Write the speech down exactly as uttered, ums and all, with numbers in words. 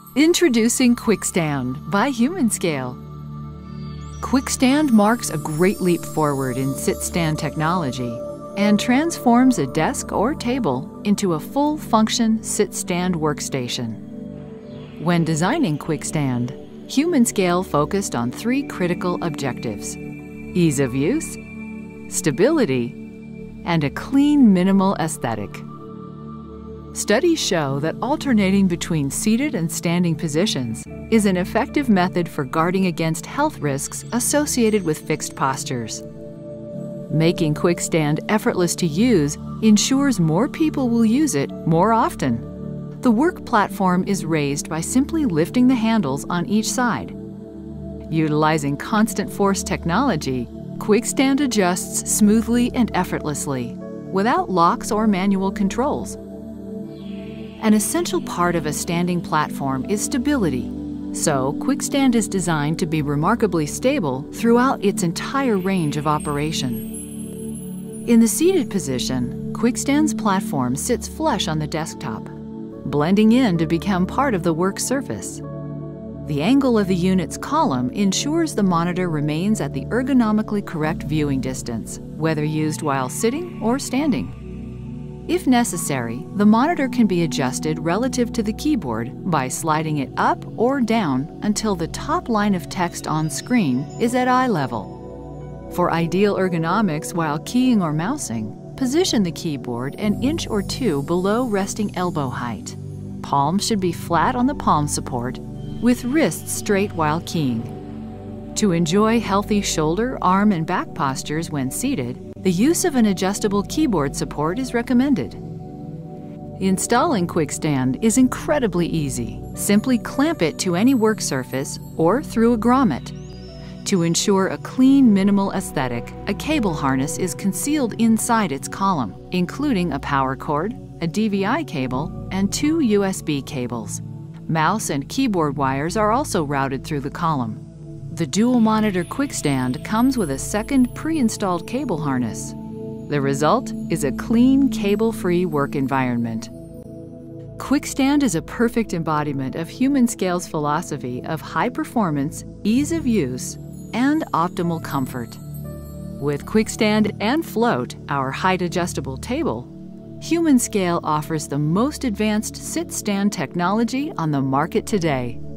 Introducing Quickstand by Humanscale. Quickstand marks a great leap forward in sit-stand technology and transforms a desk or table into a full-function sit-stand workstation. When designing Quickstand, Humanscale focused on three critical objectives: ease of use, stability, and a clean, minimal aesthetic. Studies show that alternating between seated and standing positions is an effective method for guarding against health risks associated with fixed postures. Making Quickstand effortless to use ensures more people will use it more often. The work platform is raised by simply lifting the handles on each side. Utilizing constant force technology, Quickstand adjusts smoothly and effortlessly, without locks or manual controls. An essential part of a standing platform is stability, so Quickstand is designed to be remarkably stable throughout its entire range of operation. In the seated position, Quickstand's platform sits flush on the desktop, blending in to become part of the work surface. The angle of the unit's column ensures the monitor remains at the ergonomically correct viewing distance, whether used while sitting or standing. If necessary, the monitor can be adjusted relative to the keyboard by sliding it up or down until the top line of text on screen is at eye level. For ideal ergonomics while keying or mousing, position the keyboard an inch or two below resting elbow height. Palms should be flat on the palm support, with wrists straight while keying. To enjoy healthy shoulder, arm, and back postures when seated, the use of an adjustable keyboard support is recommended. Installing Quickstand is incredibly easy. Simply clamp it to any work surface or through a grommet. To ensure a clean, minimal aesthetic, a cable harness is concealed inside its column, including a power cord, a D V I cable, and two U S B cables. Mouse and keyboard wires are also routed through the column. The dual-monitor Quickstand comes with a second pre-installed cable harness. The result is a clean, cable-free work environment. Quickstand is a perfect embodiment of Humanscale's philosophy of high performance, ease of use, and optimal comfort. With Quickstand and Float, our height-adjustable table, Humanscale offers the most advanced sit-stand technology on the market today.